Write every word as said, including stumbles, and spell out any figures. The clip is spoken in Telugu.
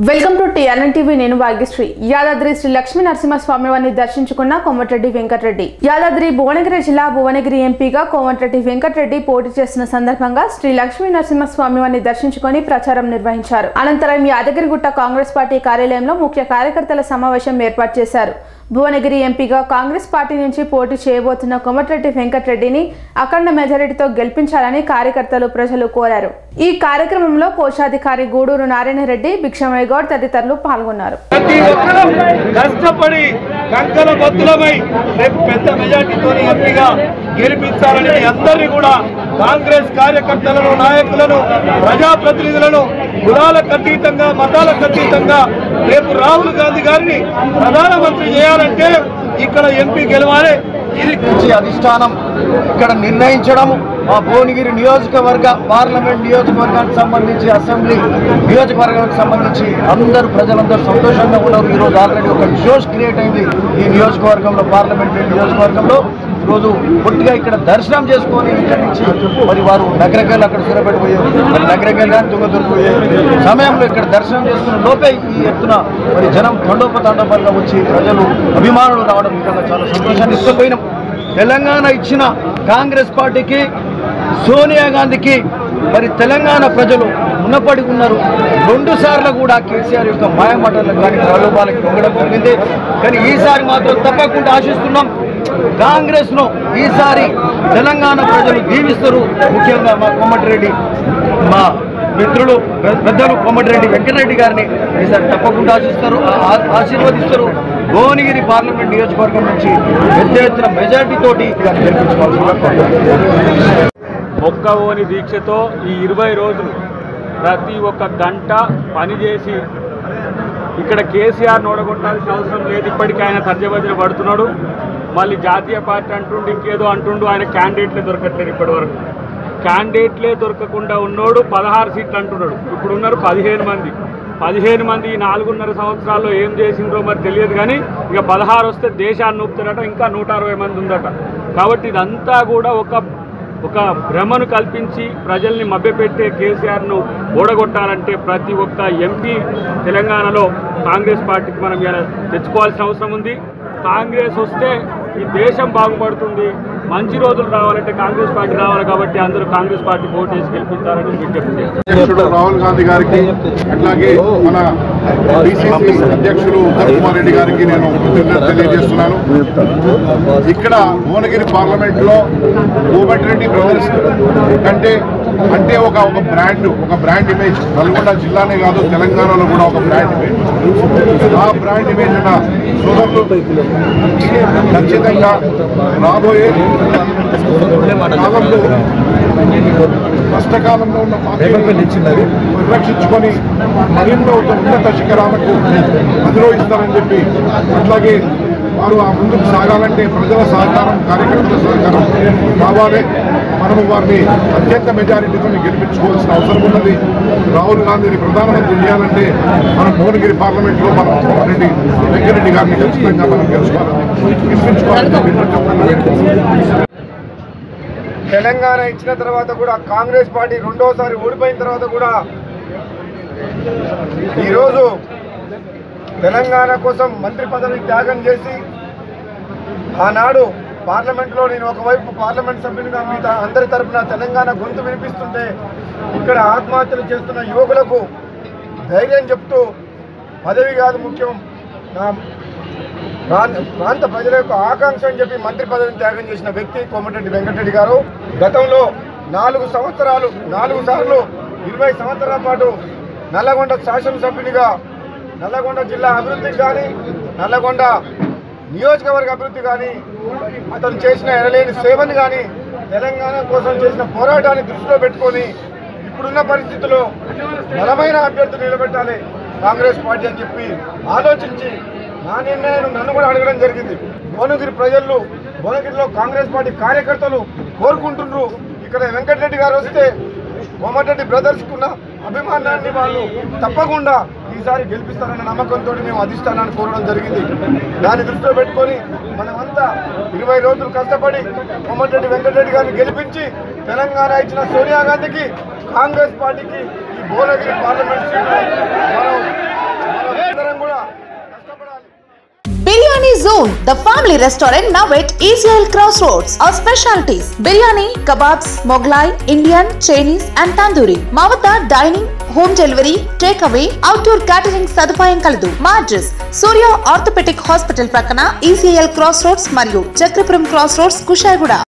Welcome to TRN TV. నేను భాగ్యశ్రీ. యాదాద్రి శ్రీ లక్ష్మీ నరసింహస్వామి వారిని దర్శించుకున్న కోమటిరెడ్డి వెంకటరెడ్డి. యాదాద్రి భువనగిరి జిల్లా భువనగిరి ఎంపీగా కోమటిరెడ్డి వెంకటరెడ్డి పోటీ చేసిన సందర్భంగా శ్రీ లక్ష్మీ నరసింహస్వామి వారిని దర్శించుకుని ప్రచారం నిర్వహించారు. అనంతరం యాదగిరిగుట్ట కాంగ్రెస్ పార్టీ కార్యాలయంలో ముఖ్య కార్యకర్తల సమావేశం ఏర్పాటు చేశారు. భువనగిరి ఎంపీగా కాంగ్రెస్ పార్టీ నుంచి పోటీ చేయబోతున్న కోమటిరెడ్డి వెంకటరెడ్డిని అఖండ మెజారిటీతో గెలిపించాలని కార్యకర్తలు ప్రజలు కోరారు. ఈ కార్యక్రమంలో కోశాధికారి గూడూరు నారాయణ రెడ్డి, భిక్షమయ్య గౌడ్ తదితరులు పాల్గొన్నారు. కష్టపడి కంకణ బద్దులమై రేపు పెద్ద మెజార్టీతో ఎంపీగా గెలిపించాలని అందరినీ కూడా కాంగ్రెస్ కార్యకర్తలను, నాయకులను, ప్రజాప్రతినిధులను కులాలకు అతీతంగా, మతాలకు అతీతంగా రేపు రాహుల్ గాంధీ గారిని ప్రధానమంత్రి చేయాలంటే ఇక్కడ ఎంపీ గెలవాలి. ఇది అధిష్టానం ఇక్కడ నిర్ణయించడం. మా భువనగిరి నియోజకవర్గ పార్లమెంట్ నియోజకవర్గానికి సంబంధించి, అసెంబ్లీ నియోజకవర్గానికి సంబంధించి అందరూ ప్రజలందరూ సంతోషంగా ఉన్నారు. ఈరోజు ఆల్రెడీ ఒక జోష్ క్రియేట్ అయింది ఈ నియోజకవర్గంలో, పార్లమెంట్ నియోజకవర్గంలో. ఈరోజు పొట్టిగా ఇక్కడ దర్శనం చేసుకొని ఇక్కడి నుంచి మరి వారు నగరకెళ్ళి అక్కడ సురపెట్టిపోయే మరి నగరకెళ్ళి కానీ తుంగ దొరికిపోయే సమయంలో ఇక్కడ దర్శనం చేసుకున్న లోపే ఈ ఎత్తున మరి జనం తండోపతండోపాలుగా వచ్చి ప్రజలు అభిమానులు రావడం నిజంగా చాలా సంతోషాన్ని ఇష్టపోయినాం. తెలంగాణ ఇచ్చిన కాంగ్రెస్ పార్టీకి, సోనియా గాంధీకి మరి తెలంగాణ ప్రజలు ఉన్నపడి ఉన్నారు. రెండు సార్లు కూడా కేసీఆర్ యొక్క మాయమాటలకు కానీ ప్రలోభాలకు పొంగడం జరిగింది. కానీ ఈసారి మాత్రం తప్పకుండా ఆశిస్తున్నాం కాంగ్రెస్ ను ఈసారి తెలంగాణ ప్రజలు దీవిస్తారు. ముఖ్యంగా మా కోమటిరెడ్డి, మా మిత్రులు పెద్దలు కోమటిరెడ్డి వెంకటరెడ్డి గారిని ఈసారి తప్పకుండా ఆశిస్తారు, ఆశీర్వదిస్తారు. భువనగిరి పార్లమెంట్ నియోజకవర్గం నుంచి పెద్ద ఎత్తున మెజార్టీ తోటి మొక్కవోని దీక్షతో ఈ ఇరవై రోజులు ప్రతి ఒక్క గంట పనిచేసి ఇక్కడ కేసీఆర్ నోడగొట్టాల్సిన అవసరం లేదు. ఇప్పటికీ ఆయన తర్జభజన పడుతున్నాడు. మళ్ళీ జాతీయ పార్టీ అంటుండు, ఇంకేదో అంటుండు. ఆయన క్యాండిడేట్లే దొరకట్లేదు. ఇప్పటి వరకు క్యాండిడేట్లే దొరకకుండా ఉన్నోడు పదహారు సీట్లు అంటున్నాడు. ఇప్పుడు ఉన్నారు పదిహేను మంది. పదిహేను మంది ఈ నాలుగున్నర సంవత్సరాల్లో ఏం చేసిండ్రో మరి తెలియదు. కానీ ఇక పదహారు వస్తే దేశాన్ని ఊపుతారట. ఇంకా నూట అరవై మంది ఉందట. కాబట్టి ఇదంతా కూడా ఒక ఒక భ్రమను కల్పించి ప్రజల్ని మభ్యపెట్టే కేసీఆర్ను ఓడగొట్టాలంటే ప్రతి ఒక్క ఎంపీ తెలంగాణలో కాంగ్రెస్ పార్టీకి మనం ఇలా తెచ్చుకోవాల్సిన అవసరం ఉంది. కాంగ్రెస్ వస్తే ఈ దేశం బాగుపడుతుంది. మంచి రోజులు రావాలంటే కాంగ్రెస్ పార్టీ రావాలి. కాబట్టి అందరూ కాంగ్రెస్ పార్టీ ఓటు వేసి గెలిపించాలని విజ్ఞప్తి చేస్తారు. రాహుల్ గాంధీ గారికి, అట్లాగే మన బీసీసీ అధ్యక్షులు ఉత్తమ్ కుమార్ రెడ్డి గారికి నేను కృతజ్ఞతలు తెలియజేస్తున్నాను. ఇక్కడ భువనగిరి పార్లమెంట్ లో కోమటిరెడ్డి బ్రదర్స్ కంటే అంటే ఒక ఒక బ్రాండ్ ఒక బ్రాండ్ ఇమేజ్ నల్గొండ జిల్లానే కాదు తెలంగాణలో కూడా ఒక బ్రాండ్ ఇమేజ్. ఆ బ్రాండ్ ఇమేజ్ ఉన్న సోదరులు ఖచ్చితంగా రాబోయే కాలంలో కష్టకాలంలో ఉన్న పార్టీని పరిరక్షించుకొని మరింత ఉన్నత శిఖరాలకు అధిరోహిస్తారని చెప్పి, అట్లాగే వారు ఆ ముందుకు సాగాలంటే ప్రజల సహకారం, కార్యకర్తల సహకారం కావాలి. మనము వారిని అత్యంత మెజారిటీతో గెలిపించుకోవాల్సిన అవసరం ఉన్నది. రాహుల్ గాంధీని ప్రధానమంత్రి చేయాలంటే మనం భువనగిరి పార్లమెంట్లో మనం కోమటిరెడ్డి వెంకటరెడ్డి గారిని ఖచ్చితంగా మనం గెలుచుకోవాలని గెలిపించుకోవాలని. తెలంగాణ ఇచ్చిన తర్వాత కూడా కాంగ్రెస్ పార్టీ రెండోసారి ఓడిపోయిన తర్వాత కూడా ఈరోజు తెలంగాణ కోసం మంత్రి పదవి త్యాగం చేసి ఆనాడు పార్లమెంట్లో నేను ఒకవైపు పార్లమెంట్ సభ్యునిగా మీ అందరి తరఫున తెలంగాణ గొంతు వినిపిస్తుంటే ఇక్కడ ఆత్మహత్యలు చేస్తున్న యువకులకు ధైర్యం చెప్తూ పదవి కాదు ముఖ్యం, నా ప్రాంత ప్రజల యొక్క ఆకాంక్ష అని చెప్పి మంత్రి పదవిని త్యాగం చేసిన వ్యక్తి కోమటిరెడ్డి వెంకటరెడ్డి గారు. గతంలో నాలుగు సంవత్సరాలు నాలుగు సార్లు ఇరవై సంవత్సరాల పాటు నల్లగొండ శాసనసభ్యునిగా నల్లగొండ జిల్లా అభివృద్ధికి కానీ, నల్లగొండ నియోజకవర్గ అభివృద్ధి కానీ, అతను చేసిన ఎనలేని సేవని కానీ, తెలంగాణ కోసం చేసిన పోరాటాన్ని దృష్టిలో పెట్టుకొని ఇప్పుడున్న పరిస్థితుల్లో బలమైన అభ్యర్థులు నిలబెట్టాలి కాంగ్రెస్ పార్టీ అని చెప్పి ఆలోచించి నా నిర్ణయాన్ని నన్ను కూడా అడగడం జరిగింది. భువనగిరి ప్రజలు, భువనగిరిలో కాంగ్రెస్ పార్టీ కార్యకర్తలు కోరుకుంటున్నారు ఇక్కడ వెంకటరెడ్డి గారు వస్తే కోమటిరెడ్డి బ్రదర్స్కి ఉన్న అభిమానాన్ని వాళ్ళు తప్పకుండా ఈసారి గెలిపిస్తారన్న నమ్మకంతో మేము అధిష్టానాన్ని కోరడం జరిగింది. దాన్ని దృష్టిలో పెట్టుకొని మనమంతా ఇరవై రోజులు కష్టపడి కోమటిరెడ్డి వెంకటరెడ్డి గారిని గెలిపించి తెలంగాణ ఇచ్చిన సోనియా గాంధీకి, కాంగ్రెస్ పార్టీకి ఈ భువనగిరి పార్లమెంట్ సీట్ని మనం Biryani Zone, the family restaurant now at E C L Crossroads. Our specialties: biryani, kebabs, Mughlai, Indian, Chinese and tandoori. Mavata dining, home delivery, takeaway, outdoor catering సదుపాయం కలదు. మా అడ్రస్ సూర్య ఆర్థోపెడిక్ హాస్పిటల్ ప్రక్కన E C L Crossroads మరియు చక్రపురం Crossroads, కుషాయిగూడ.